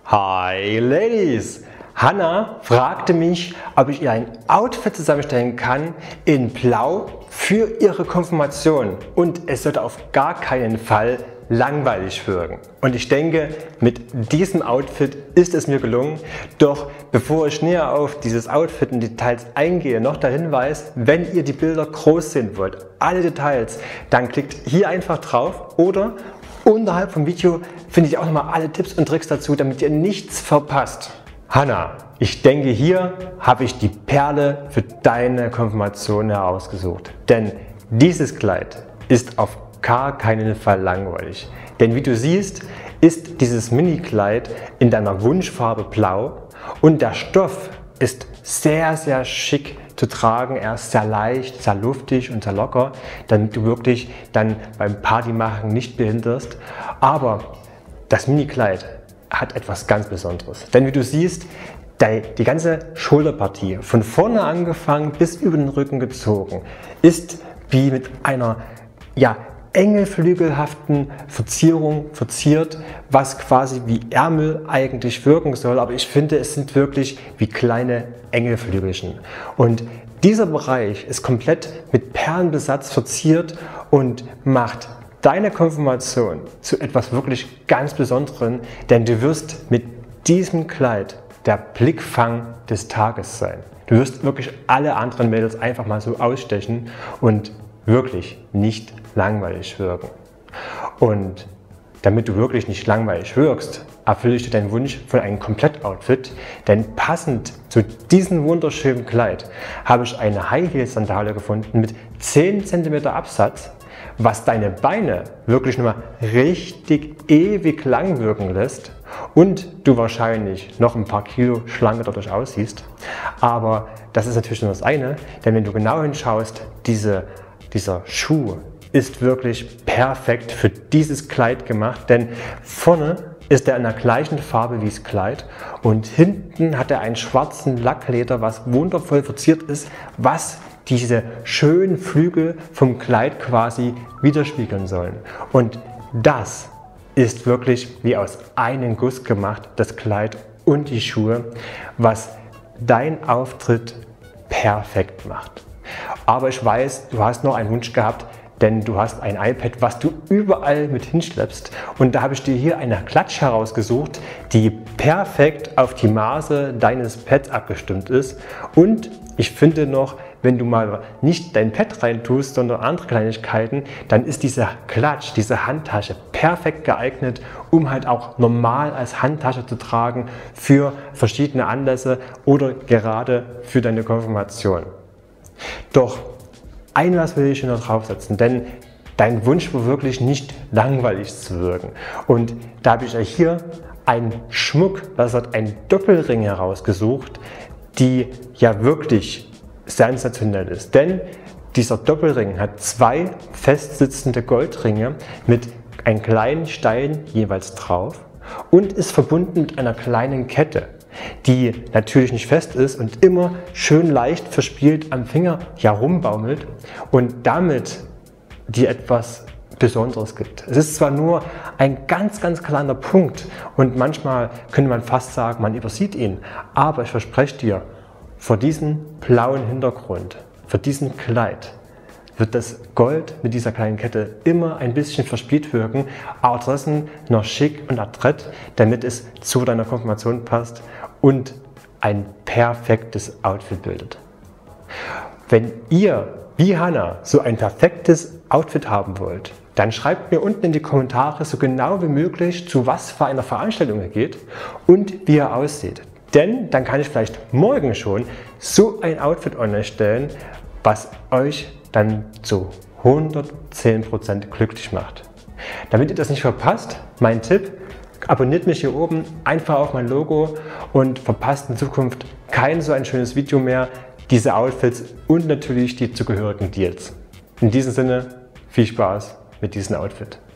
Hi Ladies! Hanna fragte mich, ob ich ihr ein Outfit zusammenstellen kann in Blau für ihre Konfirmation und es sollte auf gar keinen Fall langweilig wirken. Und ich denke, mit diesem Outfit ist es mir gelungen. Doch bevor ich näher auf dieses Outfit in Details eingehe, noch der Hinweis, wenn ihr die Bilder groß sehen wollt, alle Details, dann klickt hier einfach drauf oder unterhalb vom Video findet ihr auch nochmal alle Tipps und Tricks dazu, damit ihr nichts verpasst. Hanna, ich denke, hier habe ich die Perle für deine Konfirmation herausgesucht. Denn dieses Kleid ist auf gar keinen Fall langweilig. Denn wie du siehst, ist dieses Mini-Kleid in deiner Wunschfarbe blau und der Stoff ist sehr, sehr schick zu tragen. Er ist sehr leicht, sehr luftig und sehr locker, damit du wirklich dann beim Partymachen nicht behinderst. Aber das Mini-Kleid hat etwas ganz Besonderes. Denn wie du siehst, die ganze Schulterpartie, von vorne angefangen bis über den Rücken gezogen, ist wie mit einer engelflügelhaften Verzierung verziert, was quasi wie Ärmel eigentlich wirken soll. Aber ich finde, es sind wirklich wie kleine Engelflügelchen. Und dieser Bereich ist komplett mit Perlenbesatz verziert und macht deine Konfirmation zu etwas wirklich ganz Besonderem, denn du wirst mit diesem Kleid der Blickfang des Tages sein. Du wirst wirklich alle anderen Mädels einfach mal so ausstechen und wirklich nicht langweilig wirken. Und damit du wirklich nicht langweilig wirkst, erfülle ich dir deinen Wunsch von einem Komplettoutfit, denn passend zu diesem wunderschönen Kleid habe ich eine High-Heel-Sandale gefunden mit 10 cm Absatz, was deine Beine wirklich nochmal richtig ewig lang wirken lässt und du wahrscheinlich noch ein paar Kilo schlanker dadurch aussiehst. Aber das ist natürlich nur das eine, denn wenn du genau hinschaust, dieser Schuh ist wirklich perfekt für dieses Kleid gemacht, denn vorne ist er in der gleichen Farbe wie das Kleid und hinten hat er einen schwarzen Lackleder, was wundervoll verziert ist, was diese schönen Flügel vom Kleid quasi widerspiegeln sollen. Und das ist wirklich wie aus einem Guss gemacht, das Kleid und die Schuhe, was dein Auftritt perfekt macht. Aber ich weiß, du hast noch einen Wunsch gehabt, denn du hast ein iPad, was du überall mit hinschleppst. Und da habe ich dir hier eine Klatsch herausgesucht, die perfekt auf die Maße deines Pads abgestimmt ist. Und ich finde noch, wenn du mal nicht dein Pad reintust, sondern andere Kleinigkeiten, dann ist diese Klatsch, diese Handtasche perfekt geeignet, um halt auch normal als Handtasche zu tragen für verschiedene Anlässe oder gerade für deine Konfirmation. Doch was will ich noch draufsetzen, denn dein Wunsch war wirklich nicht langweilig zu wirken. Und da habe ich euch hier einen Schmuck, das hat einen Doppelring herausgesucht, die ja wirklich sensationell ist. Denn dieser Doppelring hat 2 festsitzende Goldringe mit einem kleinen Stein jeweils drauf und ist verbunden mit einer kleinen Kette, die natürlich nicht fest ist und immer schön leicht verspielt am Finger herumbaumelt und damit dir etwas Besonderes gibt. Es ist zwar nur ein ganz, ganz kleiner Punkt und manchmal könnte man fast sagen, man übersieht ihn, aber ich verspreche dir, vor diesem blauen Hintergrund, vor diesem Kleid, wird das Gold mit dieser kleinen Kette immer ein bisschen verspielt wirken, aber trotzdem noch schick und adrett, damit es zu deiner Konfirmation passt und ein perfektes Outfit bildet. Wenn ihr, wie Hanna, so ein perfektes Outfit haben wollt, dann schreibt mir unten in die Kommentare so genau wie möglich, zu was für einer Veranstaltung ihr geht und wie ihr aussieht. Denn dann kann ich vielleicht morgen schon so ein Outfit online stellen, was euch dann zu 110% glücklich macht. Damit ihr das nicht verpasst, mein Tipp: abonniert mich hier oben einfach auf mein Logo und verpasst in Zukunft kein so ein schönes Video mehr, diese Outfits und natürlich die zugehörigen Deals. In diesem Sinne, viel Spaß mit diesem Outfit.